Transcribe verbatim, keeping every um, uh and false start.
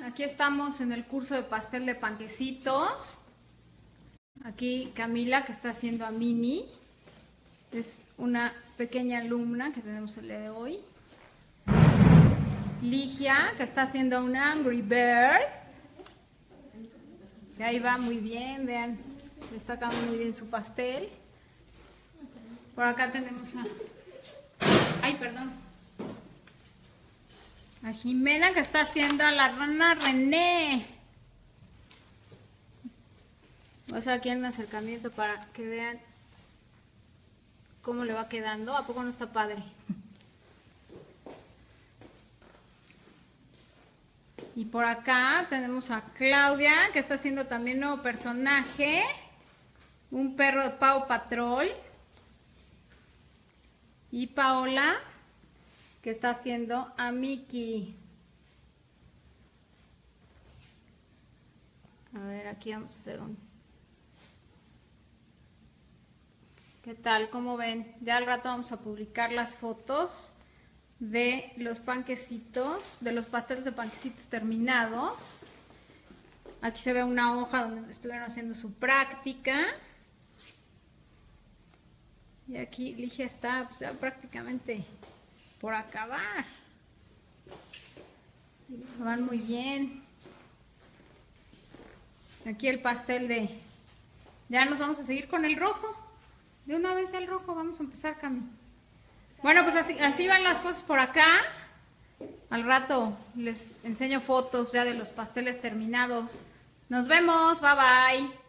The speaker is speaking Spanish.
Aquí estamos en el curso de pastel de panquecitos. Aquí Camila, que está haciendo a Mini. Es una pequeña alumna que tenemos el día de hoy. Ligia, que está haciendo un Angry Bird. Y ahí va muy bien, vean, le está sacando muy bien su pastel. Por acá tenemos a... Ay, perdón. A Jimena, que está haciendo a la rana René. Voy a hacer aquí un acercamiento para que vean cómo le va quedando. ¿A poco no está padre? Y por acá tenemos a Claudia, que está haciendo también nuevo personaje. Un perro de Paw Patrol. Y Paola, que está haciendo a Mickey. A ver, aquí vamos a hacer un... ¿Qué tal? ¿Cómo ven? Ya al rato vamos a publicar las fotos de los panquecitos, de los pasteles de panquecitos terminados. Aquí se ve una hoja donde estuvieron haciendo su práctica. Y aquí Ligia está pues, ya prácticamente por acabar. Van muy bien. Aquí el pastel de... Ya nos vamos a seguir con el rojo. De una vez el rojo, vamos a empezar, Cami. Bueno, pues así, así van las cosas por acá. Al rato les enseño fotos ya de los pasteles terminados. Nos vemos, bye bye.